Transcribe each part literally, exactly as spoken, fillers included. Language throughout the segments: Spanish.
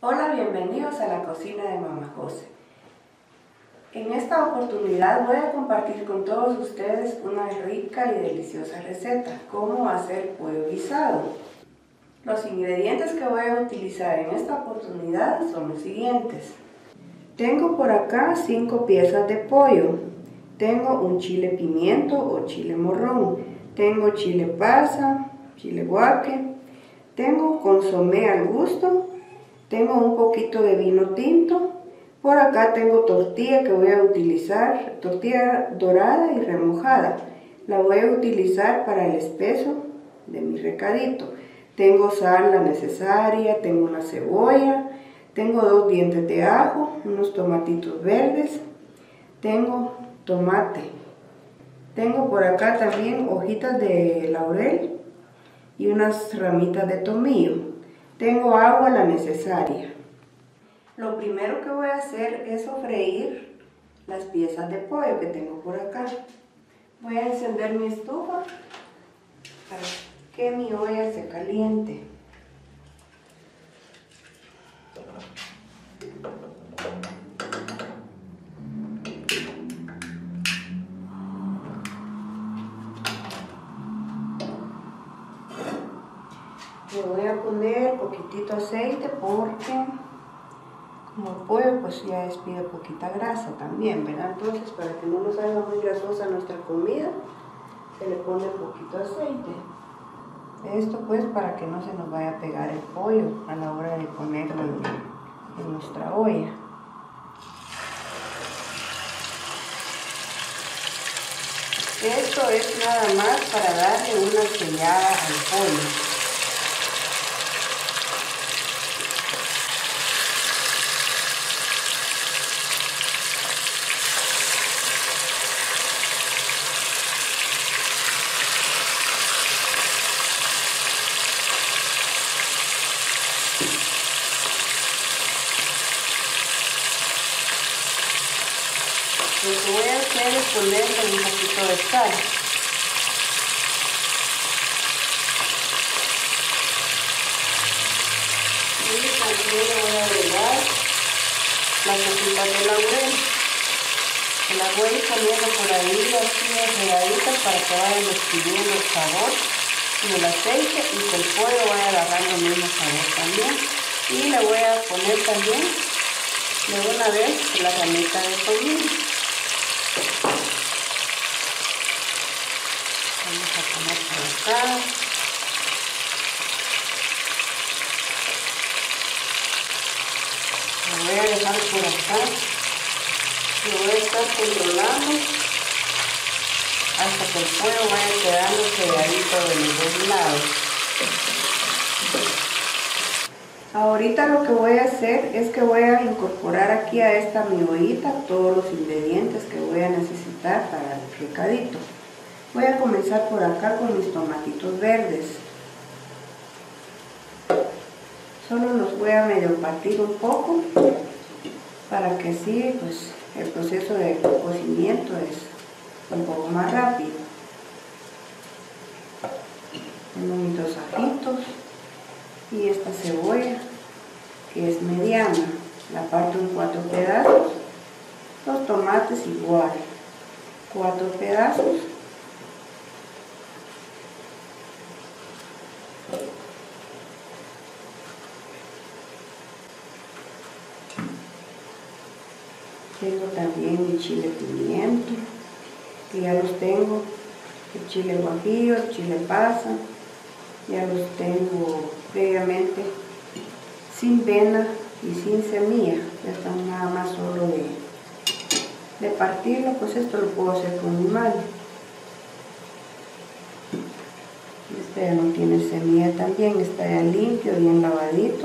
Hola, bienvenidos a la cocina de Mamá José. En esta oportunidad voy a compartir con todos ustedes una rica y deliciosa receta, cómo hacer pollo guisado. Los ingredientes que voy a utilizar en esta oportunidad son los siguientes. Tengo por acá cinco piezas de pollo. Tengo un chile pimiento o chile morrón. Tengo chile pasa, chile guaque. Tengo consomé al gusto. Tengo un poquito de vino tinto. Por acá tengo tortilla que voy a utilizar, tortilla dorada y remojada. La voy a utilizar para el espeso de mi recadito. Tengo sal la necesaria, tengo una cebolla, tengo dos dientes de ajo, unos tomatitos verdes, tengo tomate. Tengo por acá también hojitas de laurel y unas ramitas de tomillo. Tengo agua la necesaria. Lo primero que voy a hacer es sofreír las piezas de pollo que tengo por acá. Voy a encender mi estufa para que mi olla se caliente. Le voy a poner poquitito aceite porque como el pollo pues ya despide poquita grasa también, ¿verdad? Entonces para que no nos salga muy grasosa nuestra comida, se le pone poquito aceite. Esto pues para que no se nos vaya a pegar el pollo a la hora de ponerlo en, en nuestra olla. Esto es nada más para darle una sellada al pollo. Lo que voy a hacer es ponerle un poquito de sal. Y también le voy a agregar las hojitas de laurel. Que las voy a ir poniendo por ahí así regaditas para que vayan despidiendo el sabor del aceite y que el pollo vaya agarrando el mismo sabor también. Y le voy a poner también de una vez la ramita de tomillo. Vamos a poner por acá. Lo voy a dejar por acá. Lo voy a estar controlando hasta que el pollo vaya quedando selladito de los dos lados. Ahorita lo que voy a hacer es que voy a incorporar aquí a esta mi ollita todos los ingredientes que voy a necesitar para el recadito. Voy a comenzar por acá con mis tomatitos verdes. Solo los voy a medio partir un poco para que así pues, el proceso de cocimiento es un poco más rápido. Tengo mis dos ajitos y esta cebolla que es mediana. La parto en cuatro pedazos. Los tomates igual, cuatro pedazos. Tengo también mi chile pimiento, que ya los tengo, el chile guajillo, el chile pasa, ya los tengo previamente sin vena y sin semilla, ya están nada más solo de, de partirlo, pues esto lo puedo hacer con mi mano. Este ya no tiene semilla también, está ya limpio, bien lavadito.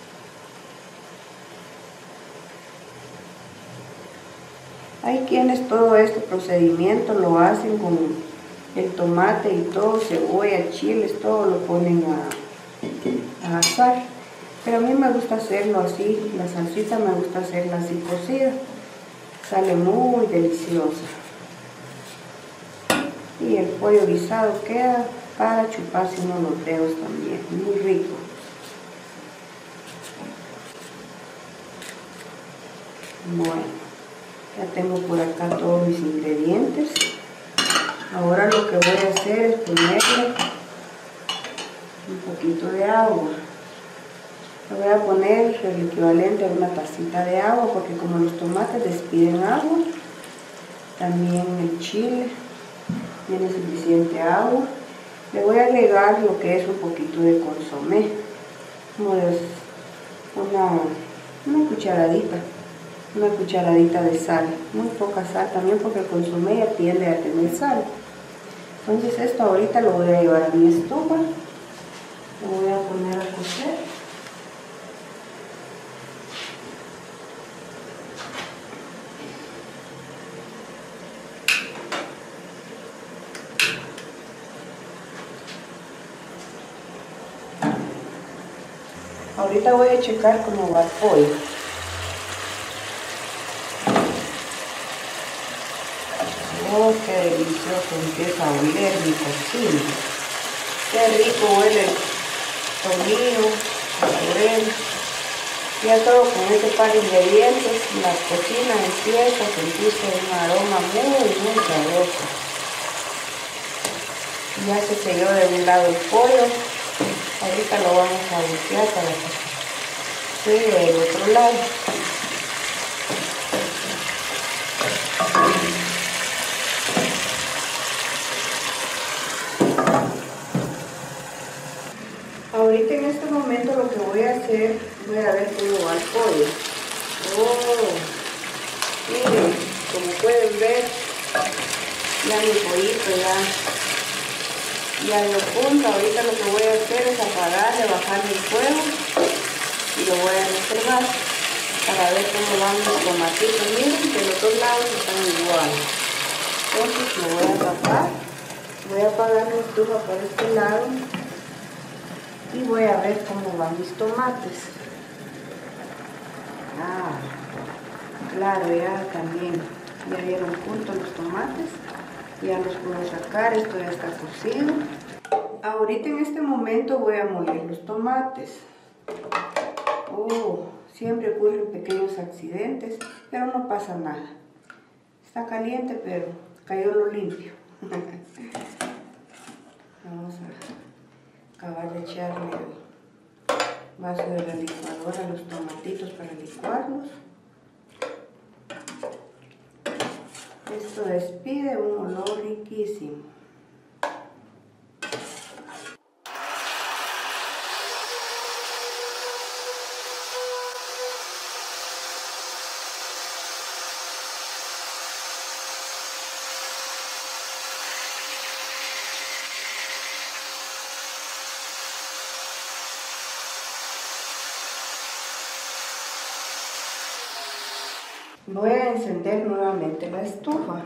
Hay quienes todo este procedimiento lo hacen con el tomate y todo, cebolla, chiles, todo lo ponen a, a asar. Pero a mí me gusta hacerlo así, la salsita me gusta hacerla así cocida. Sale muy deliciosa. Y el pollo guisado queda para chuparse uno los dedos también, muy rico. Bueno, ya tengo por acá todos mis ingredientes. Ahora lo que voy a hacer es ponerle un poquito de agua. Le voy a poner el equivalente a una tacita de agua, porque como los tomates despiden agua, también el chile tiene suficiente agua. Le voy a agregar lo que es un poquito de consomé, como de una, una cucharadita, una cucharadita de sal, muy poca sal también, porque el consomé ya tiende a tener sal. Entonces esto ahorita lo voy a llevar a mi estufa, lo voy a poner a cocer. Ahorita voy a checar cómo va el pollo. Oh, qué delicioso empieza a oler mi cocina. Qué rico huele el tomillo, el laurel. Ya todo con este par de ingredientes, la cocina empieza a sentirse un aroma muy, muy sabroso. Ya se selló de un lado el pollo. Ahorita lo vamos a voltear para que se quede del otro lado. Ahorita en este momento lo que voy a hacer, voy a ver cómo va el pollo. Oh, miren, como pueden ver, ya mi pollito ya, ya dio punto. Ahorita lo que voy a hacer es apagarle, bajarle el fuego y lo voy a reservar para ver cómo van los tomatitos. Miren que los dos lados están iguales. Entonces lo voy a tapar, voy a apagar la estufa por este lado y voy a ver cómo van mis tomates. Ah, claro, ya también ya dieron punto los tomates, ya los puedo sacar, esto ya está cocido. Ahorita en este momento voy a moler los tomates. Oh, siempre ocurren pequeños accidentes, pero no pasa nada. Está caliente, pero cayó lo limpio. Vamos a acabar de echarle el vaso de la licuadora a los tomatitos para licuarlos. Esto despide un olor riquísimo. Voy a encender nuevamente la estufa.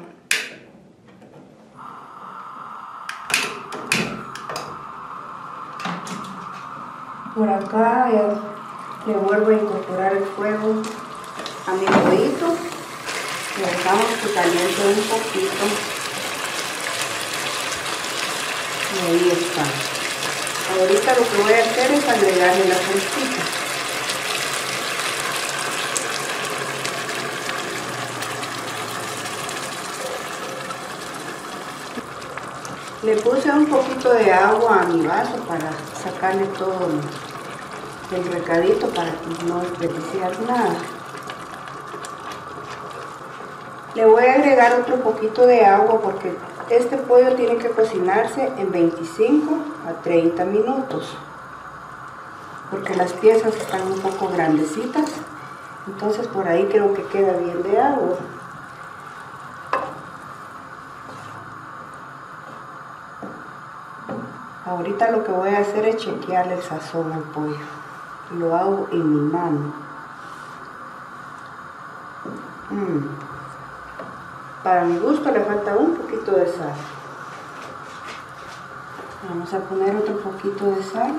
Por acá ya le vuelvo a incorporar el fuego a mi pollito. Le dejamos que caliente un poquito. Y ahí está. Ahorita lo que voy a hacer es agregarle la salsita. Le puse un poquito de agua a mi vaso para sacarle todo el recadito, para no desperdiciar nada. Le voy a agregar otro poquito de agua porque este pollo tiene que cocinarse en veinticinco a treinta minutos. Porque las piezas están un poco grandecitas, entonces por ahí creo que queda bien de agua. Ahorita lo que voy a hacer es chequearle el sazón al pollo. Lo hago en mi mano. Mm. Para mi gusto le falta un poquito de sal. Vamos a poner otro poquito de sal.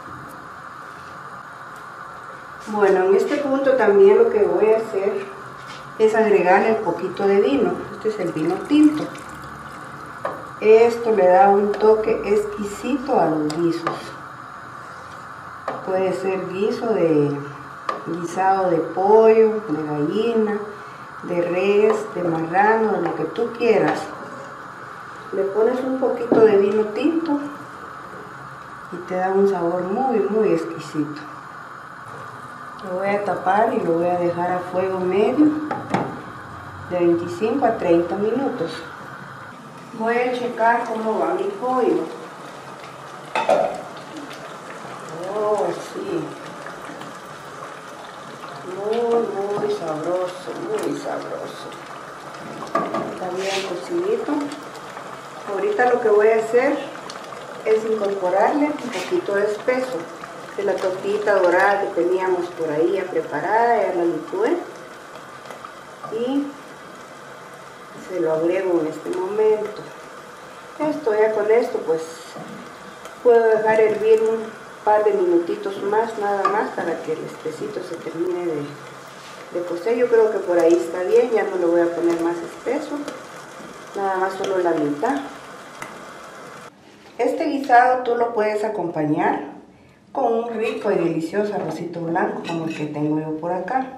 Bueno, en este punto también lo que voy a hacer es agregarle un poquito de vino. Este es el vino tinto. Esto le da un toque exquisito a los guisos. Puede ser guiso de, guisado de pollo, de gallina, de res, de marrano, de lo que tú quieras. Le pones un poquito de vino tinto y te da un sabor muy, muy exquisito. Lo voy a tapar y lo voy a dejar a fuego medio de veinticinco a treinta minutos. Voy a checar cómo va mi pollo. Oh, sí. Muy, muy sabroso, muy sabroso. Está bien cocidito. Ahorita lo que voy a hacer es incorporarle un poquito de espeso de la tortillita dorada que teníamos por ahí ya preparada, ya la licué. Y se lo agrego en este momento. Esto ya con esto pues puedo dejar hervir un par de minutitos más, nada más, para que el espesito se termine de, de cocer. Yo creo que por ahí está bien, ya no le voy a poner más espeso, nada más solo la mitad. Este guisado tú lo puedes acompañar con un rico y delicioso arrocito blanco como el que tengo yo por acá.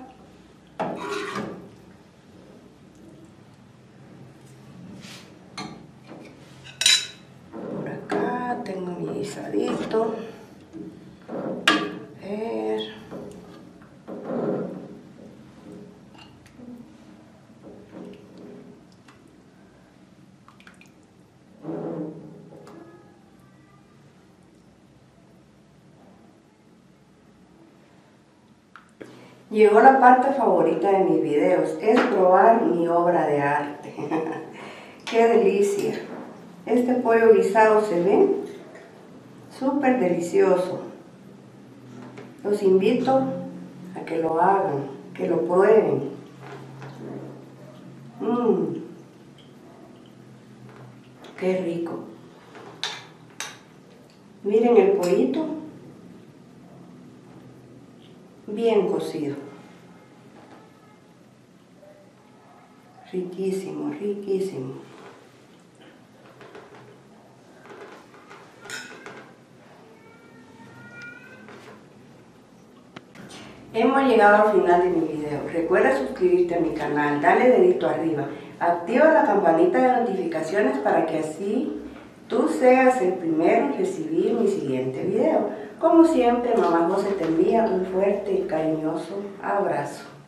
Por acá tengo mi guisadito. A ver. Llegó la parte favorita de mis videos, es probar mi obra de arte. ¡Qué delicia! Este pollo guisado se ve súper delicioso. Los invito a que lo hagan, que lo prueben. Mmm, ¡qué rico! Miren el pollito, bien cocido. Riquísimo, riquísimo. Hemos llegado al final de mi video. Recuerda suscribirte a mi canal, dale dedito arriba, activa la campanita de notificaciones para que así tú seas el primero en recibir mi siguiente video. Como siempre, Mamá José te envía un fuerte y cariñoso abrazo.